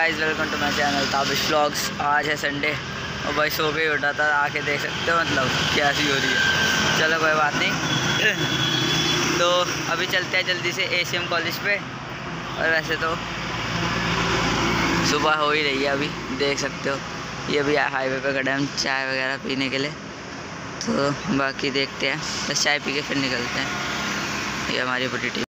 Guys, welcome to my channel Tabish vlogs. आज है Sunday और भाई सो के उठा था, आके देख सकते हो मतलब कैसी हो रही है। चलो कोई बात नहीं। तो अभी चलते हैं जल्दी से ACM कॉलेज पे। और वैसे तो सुबह हो ही रही है, अभी देख सकते हो। ये भी हाईवे पे खड़े हम चाय वगैरह पीने के लिए। तो बाकी देखते हैं, बस चाय पी के फिर निकलते हैं। ये हमारी पूरी टीम।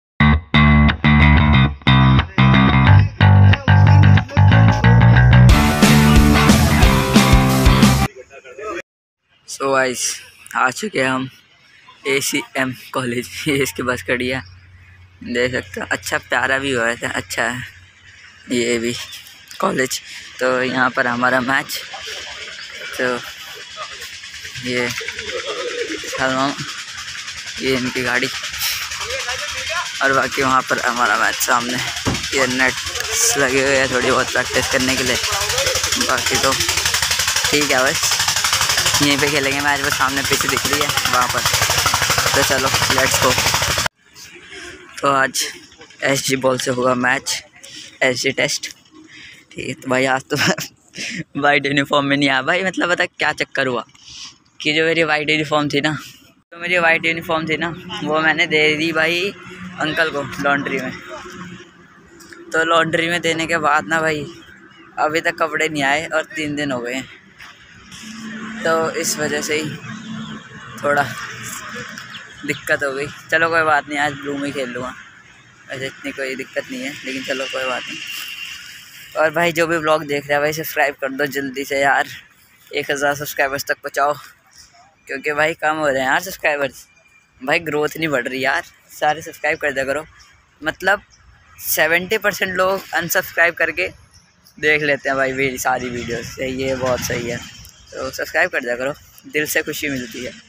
सो गाइस, आ चुके हैं हम ACM कॉलेज। ये इसकी बस खड़ी है, देख सकते हो। अच्छा प्यारा भी हुआ है, अच्छा है ये भी कॉलेज। तो यहाँ पर हमारा मैच, तो ये सलमान, ये इनकी गाड़ी, और बाकी वहाँ पर हमारा मैच सामने। ये नेट्स लगे हुए हैं थोड़ी बहुत प्रैक्टिस करने के लिए। बाकी तो ठीक है, बस यहीं पे खेलेंगे मैच। वो सामने पिच दिख रही है वहाँ पर। तो चलो लेट्स गो। तो आज SG बॉल से होगा मैच, SG टेस्ट। ठीक है। तो भाई आज तो वाइट यूनिफॉर्म में नहीं आया भाई। मतलब पता क्या चक्कर हुआ कि जो मेरी वाइट यूनिफॉर्म थी ना, वो मैंने दे दी भाई अंकल को लॉन्ड्री में। तो लॉन्ड्री में देने के बाद ना भाई अभी तक कपड़े नहीं आए और 3 दिन हो गए हैं। तो इस वजह से ही थोड़ा दिक्कत हो गई। चलो कोई बात नहीं, आज ब्लू में खेल लूँगा। वैसे इतनी कोई दिक्कत नहीं है, लेकिन चलो कोई बात नहीं। और भाई जो भी ब्लॉग देख रहा है भाई सब्सक्राइब कर दो जल्दी से यार। 1000 सब्सक्राइबर्स तक पहुँचाओ, क्योंकि भाई कम हो रहे हैं यार सब्सक्राइबर्स। भाई ग्रोथ नहीं बढ़ रही यार। सारे सब्सक्राइब कर दिया करो। मतलब 70% लोग अनसब्सक्राइब करके देख लेते हैं भाई मेरी सारी वीडियोस। सही है, बहुत सही है। तो सब्सक्राइब कर दिया करो, दिल से खुशी मिलती है।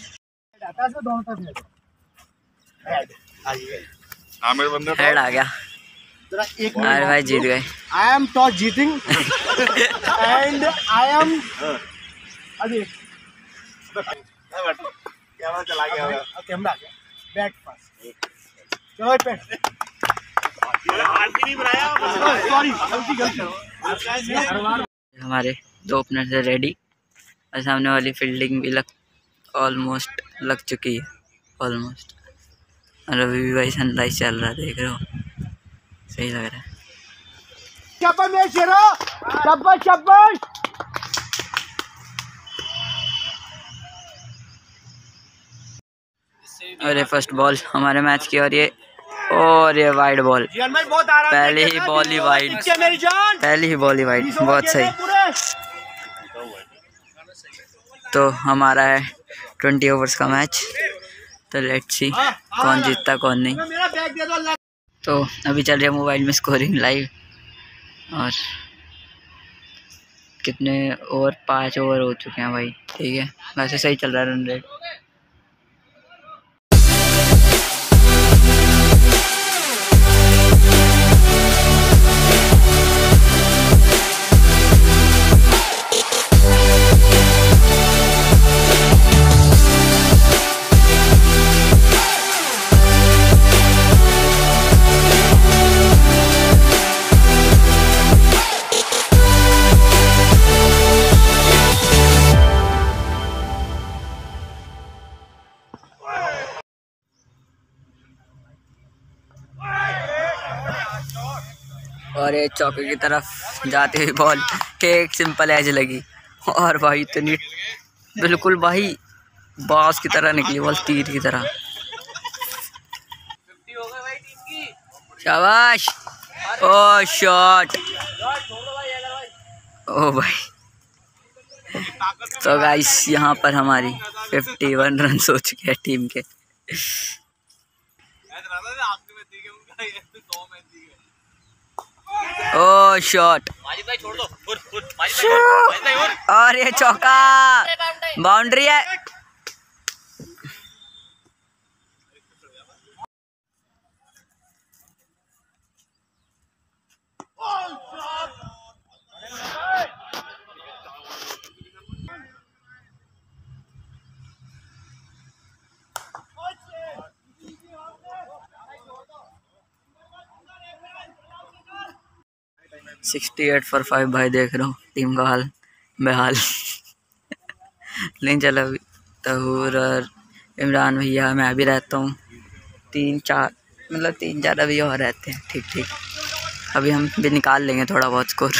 हेड आ गया। अरे भाई जीत गए। आई एम टॉस जीटिंग एंड आई एम अभी कैमरा चला गया। कैमरा आ गया। बैट पास चलो पे सॉरी गलती। हमारे 2 ओपनर से रेडी और सामने वाली फील्डिंग भी ऑलमोस्ट लग चुकी है, ऑलमोस्ट। और अभी भी भाई सनराइज चल रहा है, देख रहे हो, सही लग रहा है। और ये फर्स्ट बॉल हमारे मैच की, और ये वाइड बॉल। पहली ही बॉल ही वाइड, बहुत सही। तो हमारा है 20 ओवर्स का मैच। तो लेट्स सी कौन जीतता कौन नहीं। तो अभी चल रहा है मोबाइल में स्कोरिंग लाइव। और कितने ओवर, 5 ओवर हो चुके हैं भाई। ठीक है, वैसे सही चल रहा है रन रेट। और ये चौके की तरफ जाती हुई बॉल एक सिंपल एज लगी, और भाई इतनी बिल्कुल भाई बास की तरह निकली बॉल, तीर की तरह। शाबाश। ओ शॉट, ओ भाई। तो गाइस यहाँ पर हमारी 51 रन हो चुके हैं टीम के। ओ शॉट, और ये चौका, बाउंड्री है। 68 for 5 भाई, देख रहा हूँ टीम का हाल बेहाल। नहीं चलो, अभी तहूर और इमरान भैया, मैं भी रहता हूँ, 3-4 अभी और रहते हैं। ठीक ठीक, अभी हम भी निकाल लेंगे थोड़ा बहुत स्कोर।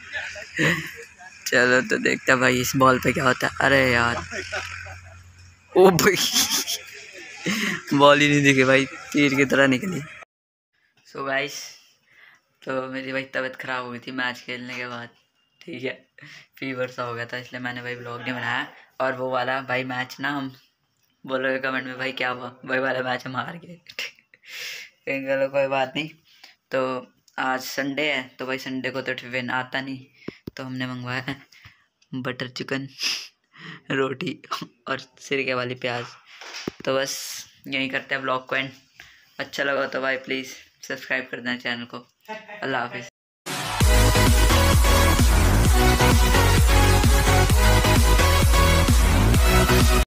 चलो तो देखते हैं भाई इस बॉल पे क्या होता है। अरे यार, ओ भाई, बॉल ही नहीं दिखे भाई, तीर की तरह निकली। सो गाइस, तो मेरी भाई तबीयत ख़राब हो गई थी मैच खेलने के बाद, ठीक है, फीवर सा हो गया था, इसलिए मैंने भाई ब्लॉग नहीं बनाया। और वो वाला भाई मैच ना, हम बोलोगे कमेंट में भाई क्या हुआ, भाई वाला मैच हम हार गए। चलो कोई बात नहीं। तो आज संडे है, तो भाई संडे को तो टिफिन आता नहीं, तो हमने मंगवाया है बटर चिकन, रोटी और सिरके वाली प्याज। तो बस यहीं करते हैं ब्लॉग को एंड। अच्छा लगा तो भाई प्लीज़ सब्सक्राइब कर देना चैनल को। अल्लाह हाफिज़।